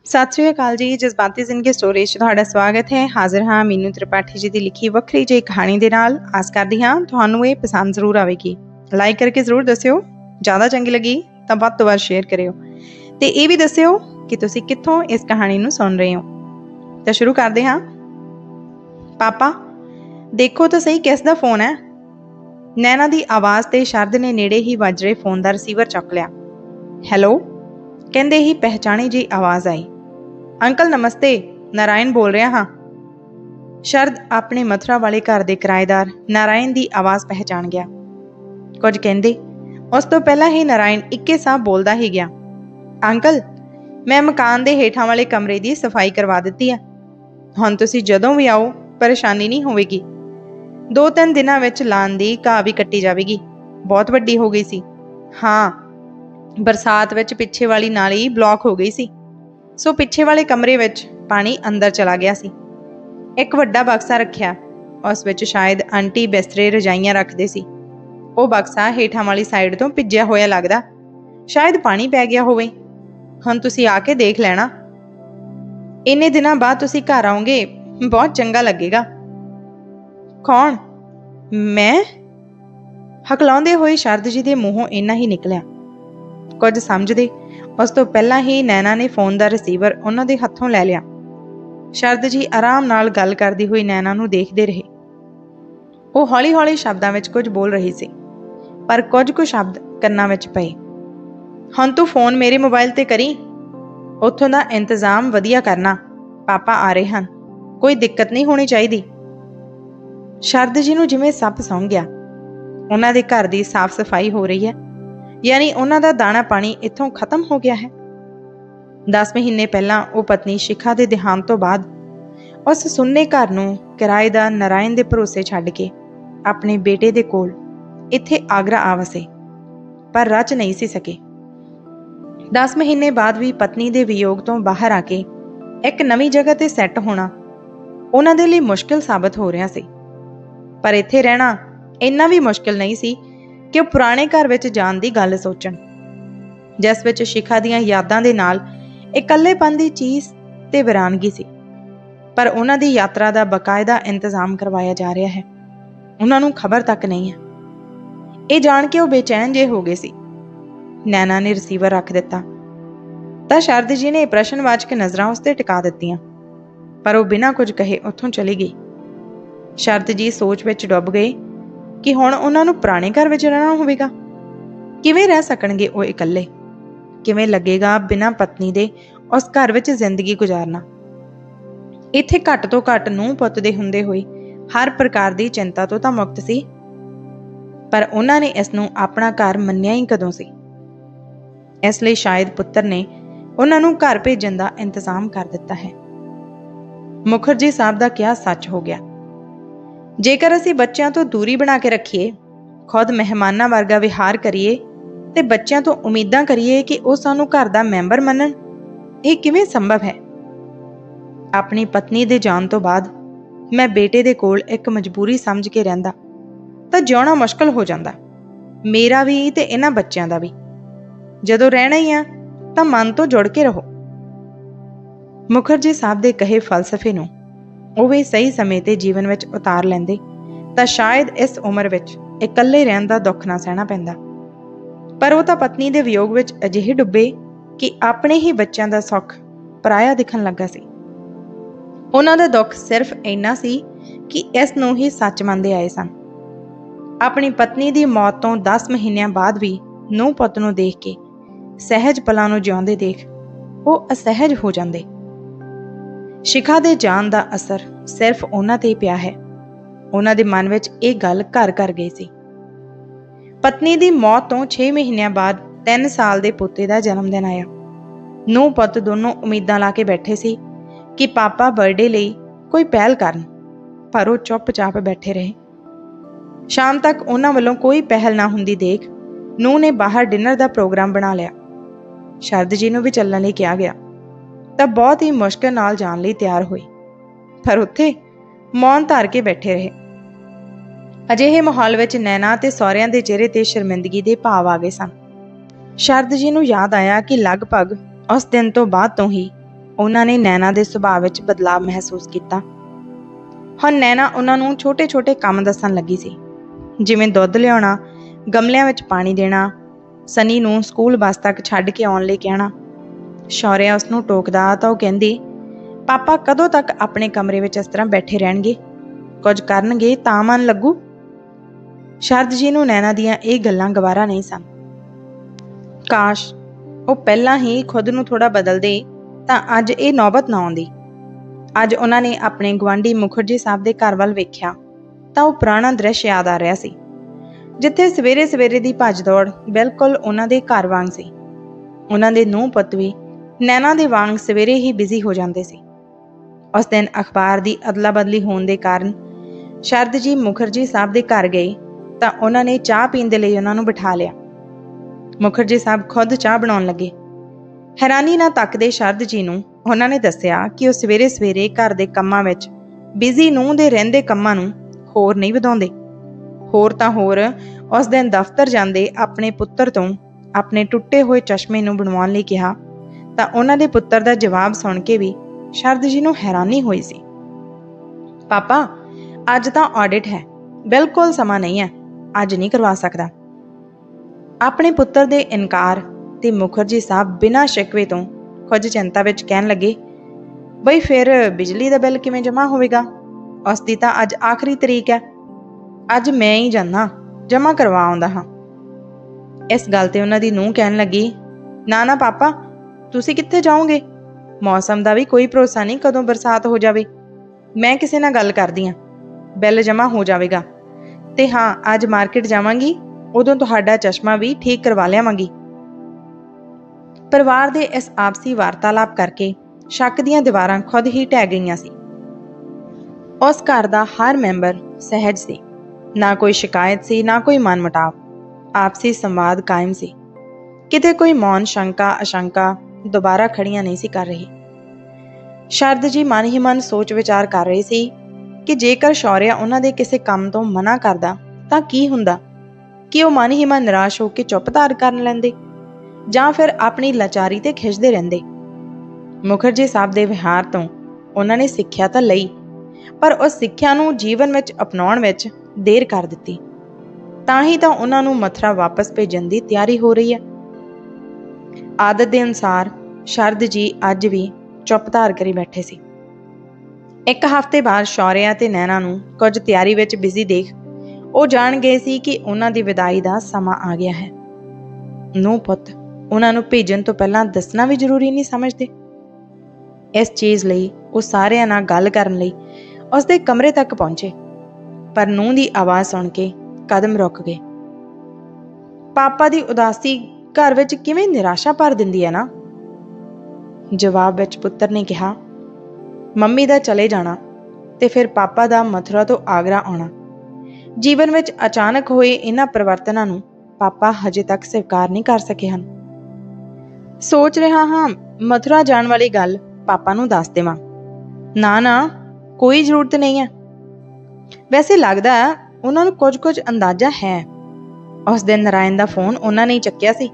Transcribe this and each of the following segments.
सत श्री अकाल जी। जज्बाती जिंदगी स्टोरी च तुहाडा स्वागत है। हाजिर हाँ मीनू त्रिपाठी जी की लिखी वक्री जी कहानी दे नाल। आस करदी हाँ तुहानू ये पसंद जरूर आएगी। लाइक करके जरूर दस्सिओ, ज़्यादा चंगी लगी तो वध तो वध शेयर करियो ते ये भी दस्सिओ कि तुसीं कित्थों इस कहानी नू सुन रहे हो। तो शुरू करदे हाँ। पापा देखो तो सही किस दा फोन है। नैना दी आवाज़ ते शरद ने नेड़े ही वज रहे फोन का रिसीवर चुक लिया। हैलो कहते ही पहचानी जी आवाज़ आई। अंकल नमस्ते, नारायण बोल रहा हाँ। शरद अपने मथुरा वाले घर के किराएदार नारायण की आवाज़ पहचान गया। कुछ कहते उस तो पहला ही नारायण इक्के साह बोलता ही गया, अंकल मैं मकान के हेठां वाले कमरे की सफाई करवा दी है। हुण तुसीं जदों भी आओ परेशानी नहीं होगी। 2-3 दिनों में लान की घाह भी कट्टी जाएगी, बहुत वड्डी हो गई सी। हाँ बरसात विच पिछे वाली नाली ब्लॉक हो गई सी, सो पिछे वाले कमरे विच पानी अंदर चला गया सी। एक वड्डा बक्सा रखिया, उस विच शायद आंटी बिस्तरे रजाइयां रखते सी। वो बक्सा हेठां वाली साइड तो भिज्जिया होया लगदा, शायद पानी पै गया होवे। हुण तुसीं आके देख लेना। इन्ने दिनों बाद तुसीं घर आओगे, बहुत चंगा लगेगा। कौन? मैं? हकलाउंदे होए शरद जी के मूहों इन्ना ही निकलिया। कुछ समझदे उस तो पहला ही नैना ने फोन का रिसीवर उन्हां दे हत्थों लै लिया। शरद जी आराम नाल गल करदी हुई नैना नूं देखदे रहे। वो हौली हौली शब्दां विच कुछ बोल रही सी, पर कुछ कुछ शब्द कन्नां विच पए। हुण तूं फोन मेरे मोबाइल ते करी, उत्थों दा इंतजाम वधिया करना। पापा आ रहे हन, कोई दिक्कत नहीं होनी चाहिदी। शरद जी नूं जिवें सप सौं गया। उन्हां दे घर दी साफ सफाई हो रही है, यानी उन्हां दा दाना पानी इत्थों खत्म हो गया है। 10 महीने पहला वो पत्नी शिखा के देहांत तो बाद उस सुन्ने घर नूं किराएदार नारायण के भरोसे छड्ड के अपने बेटे दे कोल इत्थे आगरा आ वसे, पर रच नहीं सी सके। 10 महीने बाद भी पत्नी के वियोग तो बाहर आके एक नवी जगह ते सैट होना उन्हां दे लई मुश्किल साबित हो रहा सी। पर इत्थे रहना इन्ना भी मुश्किल नहीं सी कि वो पुराने घर विच जाण दी गल सोचण, जिस विच शिखा दीयां यादां दे नाल इकल्लेपन दी चीज़ ते वीरानगी सी। पर उन्हां दी यात्रा दा बकायदा इंतजाम करवाया जा रहा है। उन्हां नूं खबर तक नहीं है। ये जाण के वो बेचैन जे हो गए सी। नैना ने रिसीवर रख दिता तां शरद जी ने प्रश्नवाचक नज़रां उस ते टिका दित्तियां, पर वो बिना कुछ कहे उत्थों चली गई। शरद जी सोच विच डुब गए कि हुण उन्हां नूं पुराने घर विच रहना होवेगा। किवें रह सकणगे वो इकल्ले? किवें लगेगा बिना पत्नी दे उस घर विच जिंदगी गुजारना? इत्थे घट तो घट नूंह पुत्त दे हुंदे होए हर प्रकार की चिंता तो तां मुक्त सी, पर उन्हां ने इस नूं अपना घर मन्निया ही कदों सी। इसलिए शायद पुत्तर ने उन्हां नूं घर भेजण दा इंतजाम कर दिता है। मुखर्जी साहब दा क्या सच हो गया। जेकर असीं बच्चों तो दूरी बना के रखीए, खुद मेहमानां वर्गा विहार करिए ते बच्चों तो उम्मीदां करिए कि वो सानू घर दा मैंबर मनण, ये किवें संभव है? अपनी पत्नी दे जाण तो बाद मैं बेटे दे कोल एक मजबूरी समझ के रहिंदा तां जिउणा मुश्किल हो जांदा, मेरा भी ते इन्हां बच्चों दा भी। जदों रहना ही आ तां मन तो जुड़ के रहो। मुखर्जी साहब दे कहे फलसफे नूं ਉਹ ਵੀ सही समय ते जीवन विच उतार लैंदे तां शायद इस उम्र विच इकल्ले रहण दा दुख ना सहना पैंदा। पर वो तां पत्नी दे वियोग विच अजिहे डुੱਬे कि अपने ही बच्चों दा सुख पराया दिखण लगा सी। उन्हां दा दुख सिर्फ इन्ना सी कि इस नूं ही सच मंनदे आए सन। अपनी पत्नी दी मौत तो 10 महीनों बाद भी नूंह पुੱਤ नूं देख के सहज पलां नूं जिउंदे देख वो असहज हो जांदे। शिखा दे जान दा असर सिर्फ उन्हां ते पिया है। उन्हां दे मन विच ये गल घर कर गई सी। पत्नी दी मौत तो 6 महीनों बाद 3 साल दे पोते दा जन्मदिन आया। नूंह पुੱਤ दोनों उम्मीदां ला के बैठे सी कि पापा बर्थडे लई कोई पहल करन, पर वो चुप-चाप बैठे रहे। शाम तक उन्हां वल्लों कोई पहल ना हुंदी देख नूंह ने बाहर डिनर दा प्रोग्राम बना लिया। शरद जी नूं भी चलण लई कहा गया तां बहुत ही मुश्किल नाल जाण लई तैयार होई, पर उत्थे मौन धार के बैठे रहे। अजिहे माहौल विच नैना ते सौहरिਆਂ ਦੇ चेहरे ते शर्मिंदगी दे भाव आ गए सन। शरद जी नूं याद आया कि लगभग उस दिन तो बाद तो ही ਉਹਨਾਂ ਨੇ ਨੈਣਾ ਦੇ ਸੁਭਾਅ ਵਿੱਚ ਬਦਲਾਅ ਮਹਿਸੂਸ ਕੀਤਾ। ਹੁਣ ਨੈਣਾ ਉਹਨਾਂ ਨੂੰ ਛੋਟੇ ਛੋਟੇ ਕੰਮ ਦੱਸਣ ਲੱਗੀ ਸੀ, ਜਿਵੇਂ ਦੁੱਧ ਲਿਆਉਣਾ, ਗਮਲਿਆਂ ਵਿੱਚ ਪਾਣੀ ਦੇਣਾ, ਸਨੀ ਨੂੰ ਸਕੂਲ ਬੱਸ ਤੱਕ ਛੱਡ ਕੇ ਆਉਣ ਲਈ ਕਹਿਣਾ। ਸ਼ੌਰਿਆ ਉਸ ਨੂੰ ਟੋਕਦਾ ਤਾਂ ਉਹ ਕਹਿੰਦੀ, ਪਾਪਾ ਕਦੋਂ ਤੱਕ ਆਪਣੇ ਕਮਰੇ ਵਿੱਚ ਇਸ ਤਰ੍ਹਾਂ ਬੈਠੇ ਰਹਿਣਗੇ? ਕੁਝ ਕਰਨਗੇ ਤਾਂ ਮਨ ਲੱਗੂ। ਸ਼ਰਦ ਜੀ ਨੂੰ ਨੈਣਾ ਦੀਆਂ ਇਹ ਗੱਲਾਂ ਗਵਾਰਾ ਨਹੀਂ ਸਨ। ਕਾਸ਼ ਉਹ ਪਹਿਲਾਂ ਹੀ ਖੁਦ ਨੂੰ ਥੋੜ੍ਹਾ ਬਦਲਦੇ ਤਾਂ ਅੱਜ ਇਹ ਨੌਬਤ ਨਾ ਆਉਂਦੀ। ਅੱਜ ਉਹਨਾਂ ਨੇ ਆਪਣੇ ਗੁਆਂਢੀ ਮੁਖਰਜੀ ਸਾਹਿਬ ਦੇ ਘਰ ਵੱਲ ਵੇਖਿਆ ਤਾਂ ਉਹ ਪੁਰਾਣਾ ਦ੍ਰਿਸ਼ ਯਾਦ ਆ ਰਿਹਾ ਸੀ, ਜਿੱਥੇ ਸਵੇਰੇ ਸਵੇਰੇ ਦੀ ਭੱਜ ਦੌੜ ਬਿਲਕੁਲ ਉਹਨਾਂ ਦੇ ਘਰ ਵਾਂਗ ਸੀ। ਉਹਨਾਂ ਦੇ ਨੂੰਹ ਪੁੱਤ ਵੀ ਨੈਣਾ ਦੇ ਵਾਂਗ ਸਵੇਰੇ ਹੀ ਬਿਜ਼ੀ ਹੋ ਜਾਂਦੇ ਸੀ। ਉਸ ਦਿਨ ਅਖਬਾਰ ਦੀ ਅਦਲਾ ਬਦਲੀ ਹੋਣ ਦੇ ਕਾਰਨ ਸ਼ਰਦ ਜੀ ਮੁਖਰਜੀ ਸਾਹਿਬ ਦੇ ਘਰ ਗਏ ਤਾਂ ਉਹਨਾਂ ਨੇ ਚਾਹ ਪੀਣ ਦੇ ਲਈ ਉਹਨਾਂ ਨੂੰ ਬਿਠਾ ਲਿਆ। ਮੁਖਰਜੀ ਸਾਹਿਬ ਖੁਦ ਚਾਹ ਬਣਾਉਣ ਲੱਗੇ। ਹੈਰਾਨੀ ਨਾਲ ਤੱਕਦੇ ਸ਼ਰਦ ਜੀ ਨੂੰ ਉਹਨਾਂ ਨੇ ਦੱਸਿਆ ਕਿ ਉਹ ਸਵੇਰੇ ਸਵੇਰੇ ਘਰ ਦੇ ਕੰਮਾਂ ਵਿੱਚ ਬਿਜ਼ੀ ਨੂੰਹ ਦੇ ਰਹਿੰਦੇ ਕੰਮਾਂ ਨੂੰ ਹੋਰ ਨਹੀਂ ਵਧਾਉਂਦੇ। ਹੋਰ ਤਾਂ ਹੋਰ ਉਸ ਦਿਨ ਦਫ਼ਤਰ ਜਾਂਦੇ ਆਪਣੇ ਪੁੱਤਰ ਤੋਂ ਆਪਣੇ ਟੁੱਟੇ ਹੋਏ ਚਸ਼ਮੇ ਨੂੰ ਬਣਵਾਉਣ ਲਈ ਕਿਹਾ ਤਾਂ ਉਹਨਾਂ ਦੇ ਪੁੱਤਰ ਦਾ ਜਵਾਬ ਸੁਣ ਕੇ ਵੀ ਸ਼ਰਦ ਜੀ ਨੂੰ ਹੈਰਾਨੀ ਹੋਈ ਸੀ। ਪਾਪਾ ਅੱਜ ਤਾਂ ਆਡਿਟ ਹੈ, ਬਿਲਕੁਲ ਸਮਾਂ ਨਹੀਂ ਹੈ, ਅੱਜ ਨਹੀਂ ਕਰਵਾ ਸਕਦਾ। ਆਪਣੇ ਪੁੱਤਰ ਦੇ ਇਨਕਾਰ ਤੇ ਮੁਖਰਜੀ ਸਾਹਿਬ ਬਿਨਾਂ ਸ਼ਿਕਵੇ ਤੋਂ ਕੁਝ ਚਿੰਤਾ ਵਿੱਚ ਕਹਿਣ ਲੱਗੇ, ਬਈ ਫਿਰ ਬਿਜਲੀ ਦਾ ਬਿੱਲ ਕਿਵੇਂ ਜਮ੍ਹਾਂ ਹੋਵੇਗਾ? ਉਸ ਦੀ ਤਾਂ ਅੱਜ ਆਖਰੀ ਤਰੀਕ ਹੈ। ਅੱਜ ਮੈਂ ਹੀ ਜਾਂਦਾ ਜਮ੍ਹਾਂ ਕਰਵਾ ਆਉਂਦਾ ਹਾਂ। ਇਸ ਗੱਲ ਤੇ ਉਹਨਾਂ ਦੀ ਨੂੰਹ ਕਹਿਣ ਲੱਗੀ, ਨਾ ਨਾ ਪਾਪਾ, ਤੁਸੀਂ ਕਿੱਥੇ ਜਾਓਗੇ? ਮੌਸਮ ਦਾ ਵੀ ਕੋਈ ਭਰੋਸਾ ਨਹੀਂ ਕਦੋਂ ਬਰਸਾਤ ਹੋ ਜਾਵੇ। ਮੈਂ ਕਿਸੇ ਨਾਲ ਗੱਲ ਕਰਦੀ ਹਾਂ, ਬਿੱਲ ਜਮ੍ਹਾਂ ਹੋ ਜਾਵੇਗਾ। ਤੇ ਹਾਂ, ਅੱਜ ਮਾਰਕੀਟ ਜਾਵਾਂਗੀ, ਉਦੋਂ ਤੁਹਾਡਾ ਚਸ਼ਮਾ ਵੀ ਠੀਕ ਕਰਵਾ ਲਿਆਵਾਂਗੀ। ਪਰਿਵਾਰ ਦੇ ਇਸ ਆਪਸੀ ਵਾਰਤਾਲਾਪ ਕਰਕੇ ਸ਼ੱਕ ਦੀਆਂ ਦੀਵਾਰਾਂ ਖੁਦ ਹੀ ਢਹਿ ਗਈਆਂ ਸੀ। ਉਸ ਘਰ ਦਾ ਹਰ ਮੈਂਬਰ ਸਹਿਜ ਸੀ, ਨਾ ਕੋਈ ਸ਼ਿਕਾਇਤ ਸੀ, ਨਾ ਕੋਈ ਮਨਮੁਟਾਵ। ਆਪਸੀ ਸੰਵਾਦ ਕਾਇਮ ਸੀ। ਕਿਤੇ ਕੋਈ ਮੌਨ ਸ਼ੰਕਾ ਅਸ਼ੰਕਾ ਦੁਬਾਰਾ ਖੜੀਆਂ ਨਹੀਂ ਸੀ ਕਰ ਰਹੀ। ਸ਼ਰਦ ਜੀ ਮਨ ਹੀ ਮਨ ਸੋਚ ਵਿਚਾਰ ਕਰ ਰਹੀ ਸੀ ਕਿ ਜੇਕਰ ਸ਼ੌਰਿਆ ਉਹਨਾਂ ਦੇ ਕਿਸੇ ਕੰਮ ਤੋਂ ਮਨਾ ਕਰਦਾ ਤਾਂ ਕੀ ਹੁੰਦਾ? ਕਿ ਉਹ ਮਨ ਹੀ ਮਨ ਨਿਰਾਸ਼ ਹੋ ਕੇ ਚੁੱਪ ਧਾਰ ਕਰਨ ਲੈਂਦੇ ਜਾਂ ਫਿਰ ਆਪਣੀ ਲਾਚਾਰੀ ਤੇ ਖਿੱਚਦੇ ਰਹਿੰਦੇ। ਮੁਖਰਜੀ ਸਾਹਿਬ ਦੇ ਵਿਹਾਰ ਤੋਂ ਉਹਨਾਂ ਨੇ ਸਿੱਖਿਆ ਤਾਂ ਲਈ, ਪਰ ਉਸ ਸਿੱਖਿਆ ਨੂੰ ਜੀਵਨ ਵਿੱਚ ਅਪਣਾਉਣ ਵਿੱਚ ਦੇਰ ਕਰ ਦਿੱਤੀ। ਤਾਂ ਹੀ ਤਾਂ ਉਹਨਾਂ ਨੂੰ ਮਥੁਰਾ ਵਾਪਸ ਭੇਜਣ ਦੀ ਤਿਆਰੀ ਹੋ ਰਹੀ ਹੈ। ਆਦਤ ਦੇ ਅਨੁਸਾਰ ਸ਼ਰਦ ਜੀ ਅੱਜ ਵੀ ਚੁੱਪ ਧਾਰ ਕਰੀ ਬੈਠੇ ਸੀ। ਇੱਕ ਹਫ਼ਤੇ ਬਾਅਦ ਸ਼ੌਰਿਆ ਤੇ ਨੈਣਾ ਨੂੰ ਕੁਝ ਤਿਆਰੀ ਵਿੱਚ ਬਿਜ਼ੀ ਦੇਖ ਉਹ ਜਾਣ ਗਏ ਸੀ ਕਿ ਉਹਨਾਂ ਦੀ ਵਿਦਾਈ ਦਾ ਸਮਾਂ ਆ ਗਿਆ ਹੈ। ਨੂੰਹ ਪੁੱਤ ਉਹਨਾਂ ਨੂੰ ਭੇਜਣ ਤੋਂ ਪਹਿਲਾਂ ਦੱਸਣਾ ਵੀ ਜ਼ਰੂਰੀ ਨਹੀਂ ਸਮਝਦੇ। ਇਸ ਚੀਜ਼ ਲਈ ਉਹ ਸਾਰਿਆਂ ਨਾਲ ਗੱਲ ਕਰਨ ਲਈ ਉਸਦੇ ਕਮਰੇ ਤੱਕ ਪਹੁੰਚੇ, ਪਰ ਨੂੰਹ ਦੀ ਆਵਾਜ਼ ਸੁਣ ਕੇ ਕਦਮ ਰੁਕ ਗਏ। ਪਾਪਾ ਦੀ ਉਦਾਸੀ ਘਰ ਵਿੱਚ ਕਿਵੇਂ ਨਿਰਾਸ਼ਾ ਭਰ ਦਿੰਦੀ ਹੈ ਨਾ। ਜਵਾਬ ਵਿੱਚ ਪੁੱਤਰ ਨੇ ਕਿਹਾ, ਮੰਮੀ ਦਾ ਚਲੇ ਜਾਣਾ ਤੇ ਫਿਰ ਪਾਪਾ ਦਾ ਮਥੁਰਾ ਤੋਂ ਆਗਰਾ ਆਉਣਾ। ਜੀਵਨ ਵਿੱਚ ਅਚਾਨਕ ਹੋਏ ਇਹਨਾਂ ਪਰਿਵਰਤਨਾਂ ਨੂੰ ਪਾਪਾ ਹਜੇ ਤੱਕ ਸਵੀਕਾਰ ਨਹੀਂ ਕਰ ਸਕੇ ਹਨ। ਸੋਚ ਰਿਹਾ ਹਾਂ ਮਥੁਰਾ ਜਾਣ ਵਾਲੀ ਗੱਲ ਪਾਪਾ ਨੂੰ ਦੱਸ ਦੇਵਾਂ। ਨਾ ਨਾ, ਕੋਈ ਜ਼ਰੂਰਤ ਨਹੀਂ ਹੈ। ਵੈਸੇ ਲੱਗਦਾ ਉਹਨਾਂ ਨੂੰ ਕੁਝ ਅੰਦਾਜ਼ਾ ਹੈ। ਉਸ ਦਿਨ ਨਾਰਾਇਣ ਦਾ ਫੋਨ ਉਹਨਾਂ ਨੇ ਹੀ ਚੱਕਿਆ ਸੀ।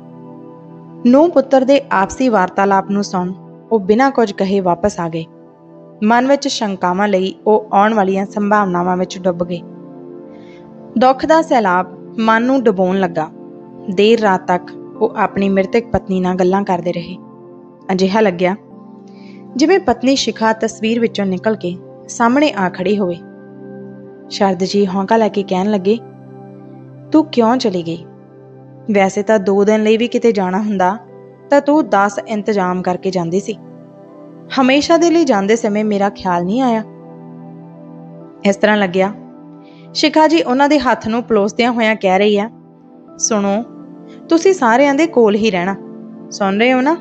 ਨੂੰਹ ਪੁੱਤਰ ਦੇ ਆਪਸੀ ਵਾਰਤਾਲਾਪ ਨੂੰ ਸੁਣ ਉਹ ਬਿਨਾਂ ਕੁਝ ਕਹੇ ਵਾਪਸ ਆ ਗਏ। ਮਨ ਵਿੱਚ ਸ਼ੰਕਾਵਾਂ ਲਈ ਉਹ ਆਉਣ ਵਾਲੀਆਂ ਸੰਭਾਵਨਾਵਾਂ ਵਿੱਚ ਡੁੱਬ ਗਏ। ਦੁੱਖ ਦਾ ਸੈਲਾਬ ਮਨ ਨੂੰ ਡੁਬੋਣ ਲੱਗਾ। ਦੇਰ ਰਾਤ ਤੱਕ ਉਹ ਆਪਣੀ ਮ੍ਰਿਤਕ ਪਤਨੀ ਨਾਲ ਗੱਲਾਂ ਕਰਦੇ ਰਹੇ। ਅਜਿਹਾ ਲੱਗਿਆ ਜਿਵੇਂ ਪਤਨੀ ਸ਼ਿਖਾ ਤਸਵੀਰ ਵਿੱਚੋਂ ਨਿਕਲ ਕੇ ਸਾਹਮਣੇ ਆ ਖੜੀ ਹੋਵੇ। ਸ਼ਰਦ ਜੀ ਹੌਂਕਾ ਲੈ ਕੇ ਕਹਿਣ ਲੱਗੇ, ਤੂੰ ਕਿਉਂ ਚਲੀ ਗਈ? ਵੈਸੇ ਤਾਂ 2 ਦਿਨ ਲਈ ਵੀ ਕਿਤੇ ਜਾਣਾ ਹੁੰਦਾ ਤਾਂ ਤੂੰ 10 ਇੰਤਜ਼ਾਮ ਕਰਕੇ ਜਾਂਦੀ ਸੀ। ਹਮੇਸ਼ਾ ਦੇ ਲਈ ਜਾਂਦੇ ਸਮੇਂ ਮੇਰਾ ਖਿਆਲ ਨਹੀਂ ਆਇਆ। ਇਸ ਤਰ੍ਹਾਂ ਲੱਗਿਆ ਸ਼ਿਖਾ ਜੀ ਉਹਨਾਂ ਦੇ ਹੱਥ ਨੂੰ ਪਲੋਸਦਿਆਂ ਹੋਇਆਂ ਕਹਿ ਰਹੀ ਆ, ਸੁਣੋ, ਤੁਸੀਂ ਸਾਰਿਆਂ ਦੇ ਕੋਲ ਹੀ ਰਹਿਣਾ, ਸੁਣ ਰਹੇ ਹੋ ਨਾ?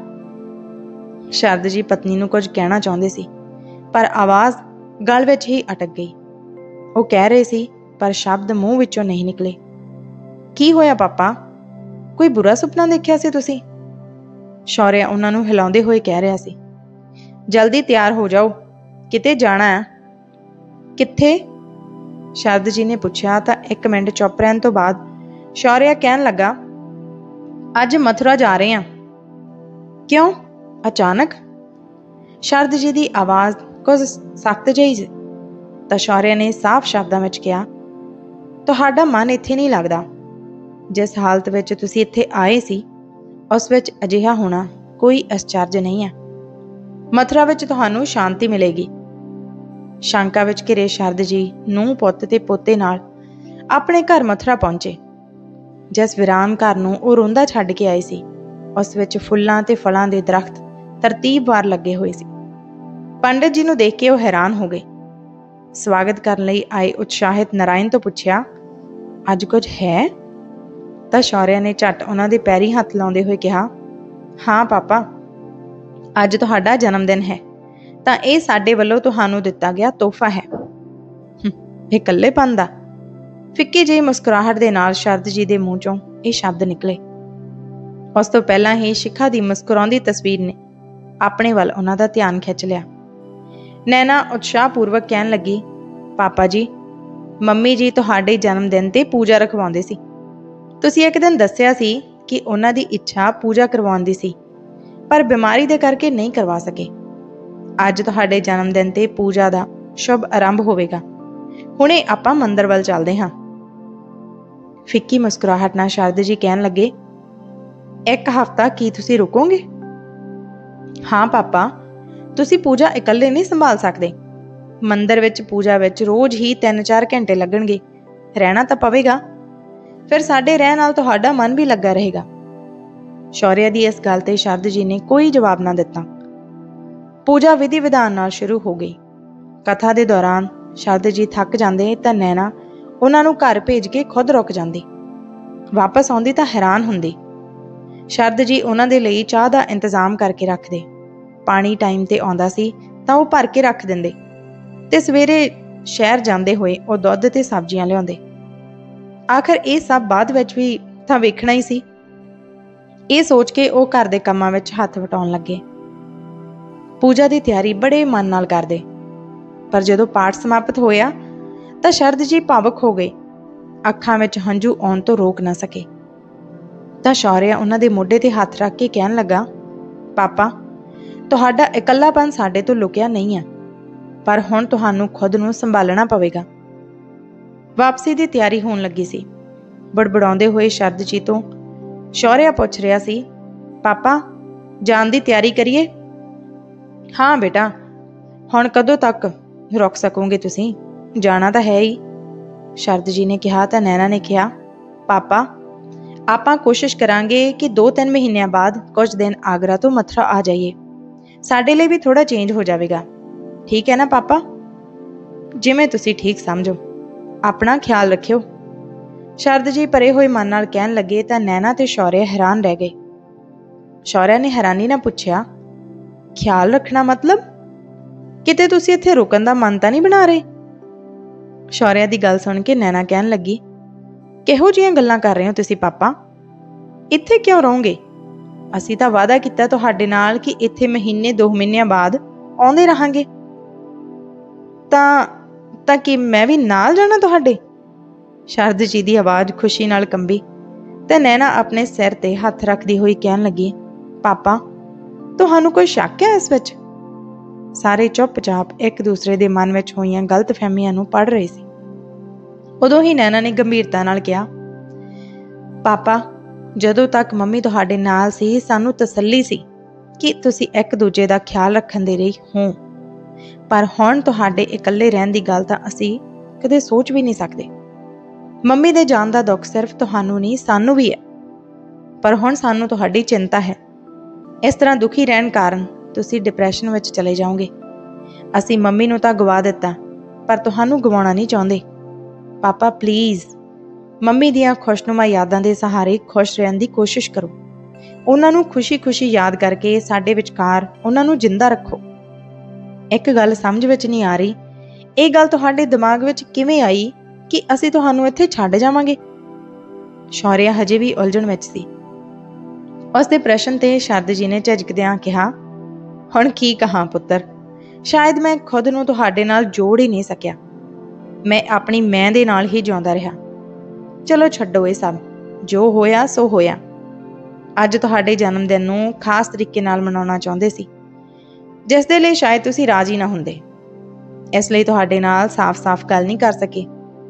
ਸ਼ਰਦ ਜੀ ਪਤਨੀ ਨੂੰ ਕੁਝ ਕਹਿਣਾ ਚਾਹੁੰਦੇ ਸੀ, ਪਰ ਆਵਾਜ਼ ਗਲ ਵਿੱਚ ਹੀ ਅਟਕ ਗਈ। ਉਹ ਕਹਿ ਰਹੇ ਸੀ ਪਰ ਸ਼ਬਦ ਮੂੰਹ ਵਿੱਚੋਂ ਨਹੀਂ ਨਿਕਲੇ। ਕੀ ਹੋਇਆ ਪਾਪਾ? ਕੋਈ ਬੁਰਾ ਸੁਪਨਾ ਦੇਖਿਆ ਸੀ ਤੁਸੀਂ? ਸ਼ੌਰਿਆ ਉਹਨਾਂ ਨੂੰ ਹਿਲਾਉਂਦੇ ਹੋਏ ਕਹਿ ਰਿਹਾ ਸੀ। ਜਲਦੀ ਤਿਆਰ ਹੋ ਜਾਓ, ਕਿਤੇ ਜਾਣਾ ਹੈ। ਕਿੱਥੇ? ਸ਼ਰਦ ਜੀ ਨੇ ਪੁੱਛਿਆ ਤਾਂ 1 ਮਿੰਟ ਚੁੱਪ ਰਹਿਣ ਤੋਂ ਬਾਅਦ ਸ਼ੌਰਿਆ ਕਹਿਣ ਲੱਗਾ, ਅੱਜ ਮਥੁਰਾ ਜਾ ਰਹੇ ਹਾਂ। ਕਿਉਂ? ਅਚਾਨਕ? शरद जी की आवाज़ कुछ सख्त जही सी। तां शौर्य ने साफ शब्दों में कहा, तुहाडा मन इत्थे नहीं लगता। जिस हालत विच तुसीं इत्थे आए सी उस विच अजिहा होना कोई आश्चर्य नहीं है। मथुरा विच तुहानूं शांति मिलेगी। शंका विच घिरे शरद जी नूंह पुत्त ते पोते नाल अपने घर मथुरा पहुंचे। जिस विरान घर नूं ओह रोंदा छड्ड के आए सी उस विच फुल्लां ते फलां दे दरख्त तरतीबवार लगे हुए सी। पंडित जी नूं देख के ओह हैरान हो गए। स्वागत करने लई आए उत्साहित नारायण तो पुछया, अज कुछ है? तां शौर्य ने झट उन्हां दे पैरी हथ लाउंदे होए कहा, हाँ पापा, अज तुहाडा जन्मदिन है तां इह साडे वल्लों तुहानूं दिता गया तोहफा है। इकल्लेपन दा। फिक्की जी मुस्कुराहट दे नाल शरद जी दे मूँह चों इह शब्द निकले। उस तो पहलां ही शिखा दी मुस्कुराउंदी तस्वीर ने अपने वल उन्हां दा ध्यान खिच लिया। नैना उत्साहपूर्वक कहन लगी, पापा जी, मम्मी जी तुहाडे जन्मदिन ते पूजा रखवाउंदे सी। तुसीं एक दिन दस्सिया सी कि उन्हां दी इच्छा पूजा करवाउण दी सी, पर बीमारी दे करके नहीं करवा सके। अज तुहाडे जन्मदिन ते पूजा दा शुभ आरंभ होवेगा। हुणे आपां मंदिर वल चलदे हां। फिक्की मुस्कुराहट नाल शरद जी कहन लगे, एक हफ्ता की तुसीं रुकोगे? हाँ पापा, तुसीं पूजा इकल्ले नहीं संभाल सकदे। मंदिर विच पूजा विच रोज ही 3-4 घंटे लगणगे। रहना तां पवेगा। फिर साडे रहण नाल तुहाडा मन भी लगा रहेगा। शौर्य दी इस गल ते शरद जी ने कोई जवाब ना दिता। पूजा विधि विधान नाल शुरू हो गई। कथा दे दौरान शरद जी थक जांदे तां नैना उन्हां नूं घर भेज के खुद रुक जांदी। वापस आउंदी तां हैरान हुंदी। शरद जी उन्हां दे लई चाह दा इंतजाम करके रखदे। पानी टाइम ते आउंदा सी तां ओह भर के रख दिंदे ते सवेरे शहर जांदे होए ओह दुध ते सब्जियां लिआउंदे। आखिर ये सब बाद विच भी तां वेखना ही सी। ये सोच के ओह घर दे कामां विच हथ वटाउण लगे। पूजा की तैयारी बड़े मन नाल करदे, पर जदों पाठ समाप्त होया तां शरद जी भावुक हो गए। अखां विच हंझू आउण तो रोक ना सके। तां शौर्य उन्हां दे मोढे ते हथ रख के कहन लगा, पापा, तुहाडा इकल्लापन साडे तो लुकिया नहीं है, पर हुण तुहानूं खुद नूं संभालना पवेगा। वापसी की तैयारी होण लगी सी। बड़बड़ाउंदे होए शरद जी तो शौर्य पुछ रहा सी, पापा, जाण दी तैयारी करिए? हाँ बेटा, हुण कदों तक रुक सकोगे तुसीं? जाना तां है ही। शरद जी ने कहा तां नैना ने कहा, पापा, आपां कोशिश करांगे कि 2-3 महीनों बाद कुछ दिन आगरा तो मथुरा आ जाइए। साडे लिए भी थोड़ा चेंज हो जाएगा। ठीक है ना पापा? जिवें तुसीं ठीक समझो। अपना ख्याल रखियो। शरद जी परे होए मन नाल कहन लगे तां नैना ते शौर्य हैरान रह गए। शौर्य ने हैरानी नाल पुछया, ख्याल रखना मतलब? किते तुसीं इत्थे रुकण दा मन तां नहीं बना रहे? शौर्य दी गल सुन के नैना कहन लगी, किहो जिहियां गल्लां कर रहे हो तुसीं पापा? इत्थे क्यों रहोगे? असीं तां वादा कीता तुहाडे नाल कि इत्थे महीने 2 महीनों बाद आउंदे रहांगे। तां कि मैं भी नाल जाना तुहाडे? शरद जी की आवाज़ खुशी नाल कंबी ते नैना अपने सिर ते हथ रखदी हुई कहन लगी, पापा, तुहानूं कोई शक है इस विच? सारे चुपचाप एक दूसरे दे मन विच होईयां गलतफहमियां नूं पढ़ रहे सी। उदों ही नैना ने गंभीरता नाल कहा, पापा, जदों तक मम्मी तुहाडे नाल सी सानूं तसल्ली सी कि तुसीं एक दूजे दा ख्याल रखण दे रही हो, पर हुण तुहाडे इकल्ले रहण दी गल तां असीं कदे सोच भी नहीं सकदे। मम्मी दे जाण दा दुख सिर्फ तुहानूं नहीं सानूं भी है, पर हुण सानूं तुहाडी चिंता है। इस तरह दुखी रहण कारण तुसीं डिप्रैशन विच चले जाओगे। असीं मम्मी नूं तां गवा दित्ता, पर तुहानूं गवाउणा नहीं चाहुंदे। पापा प्लीज़, मम्मी दियां खुशनुमा यादां दे सहारे खुश रहण दी कोशिश करो। उन्हां नूं खुशी खुशी याद करके साडे विचकार उन्हां नूं जिंदा रखो। एक गल समझ विच नहीं आ रही, ये गल तुहाडे दिमाग विच किवें आई कि असीं तुहानूं इत्थे छड्ड जावांगे? शौर्य हजे भी उलझण विच सी। उसदे प्रश्न ते शरद जी ने झिझकदियां कहा, हुण की कहां पुत्तर, शायद मैं खुद नूं तुहाडे नाल जोड़ ही नहीं सकिया। मैं अपनी मैं दे नाल ही जिउंदा रहा। चलो छड्डो ये सब, जो होया सो होया। अज तुहाडे जन्मदिन नूं खास तरीके नाल मनाउणा चाहुंदे सी। जिस दे लई शायद तुसीं राजी ना हुंदे, इसलिए तुहाडे नाल साफ-साफ गल नहीं कर सके।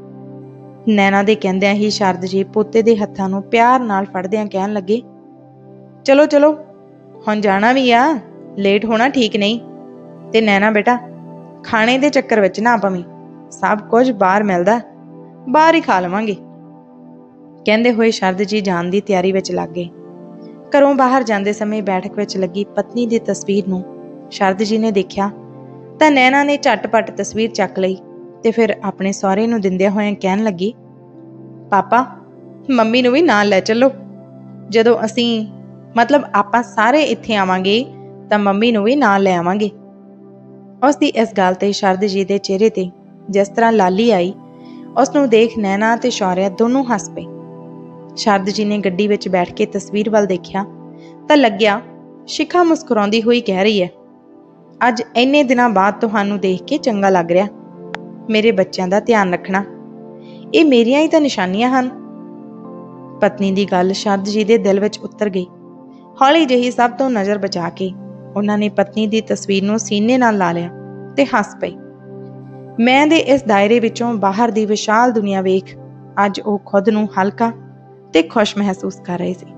नैना दे कहंदियां ही शारद जी पोते दे हत्थां नूं प्यार नाल फड़दियां कहण लगे, चलो चलो हुण जाना भी आ, लेट होना ठीक नहीं। ते नैना बेटा खाने दे चक्कर विच ना पवीं, सब कुछ बाहर मिलदा, बाहर ही खा लवांगे। कहंदे होए शारद जी जाण दी तैयारी विच लग गए। घरों बाहर जांदे समय बैठक विच लगी पत्नी दी तस्वीर नूं शारद जी ने देखिया तां नैना ने झटपट तस्वीर चक लई ते फिर अपने सहुरे नूं दिंदियां होइयां कहण लगी, पापा मम्मी नूं भी नाल लै चलो। जदों असीं मतलब आपां सारे इत्थे आवांगे तां मम्मी नूं भी नाल लै आवांगे। उस दी इस गल ते शारद जी दे चेहरे ते जिस तरह लाली आई, उस नूं देख नैना ते शौर्या दोनों हस पे। शारद जी ने गड्डी विच बैठ के तस्वीर वल देखिया तां लग्गिया शिखा मुस्कुराउंदी हुई कह रही है, अज इन्ने दिनां बाद तुहानूं देख के चंगा लग रिहा। मेरे बच्चों का ध्यान रखना, ये मेरियां ही तां निशानियां हन। पत्नी की गल शारद जी के दिल विच उतर गई। हौली जही सब तो नज़र बचा के उन्होंने पत्नी की तस्वीर नूं सीने नाल ला लिया ते हस पई। मैं दे इस दायरे विचों बाहर दी विशाल दुनिया वेख अज वो खुद नूं हल्का ते खुश महसूस कर रहे सी।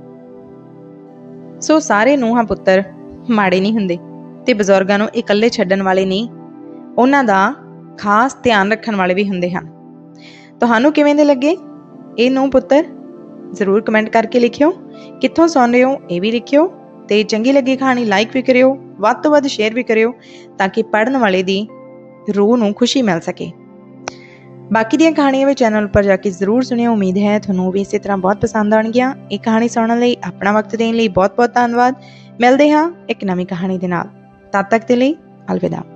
सो सारे नूहां पुत्तर माड़े नहीं हुंदे ते बजुर्गां नूं इकल्ले छड्डण वाले नहीं, उन्हां दा खास ध्यान रखण वाले भी हुंदे हन। तुहानूं किवें दे लगे ये नूह पुत्तर? जरूर कमेंट करके लिखियो। कित्थों सुन रहे हो ये भी लिखियो ते चंगी लगी कहानी लाइक भी करियो, वध तो वध शेयर भी करियो ताकि पढ़न वाले दी रूह नूं खुशी मिल सके। बाकी दी कहानियां भी चैनल पर जाके जरूर सुनियो। उम्मीद है तुहानूं भी इसी तरह बहुत पसंद आउणगियां। एक कहानी सुनने लई अपना वक्त देण लई बहुत बहुत धन्नवाद। मिलदे हां एक नवीं कहानी दे नाल, तद तक दे लई अलविदा।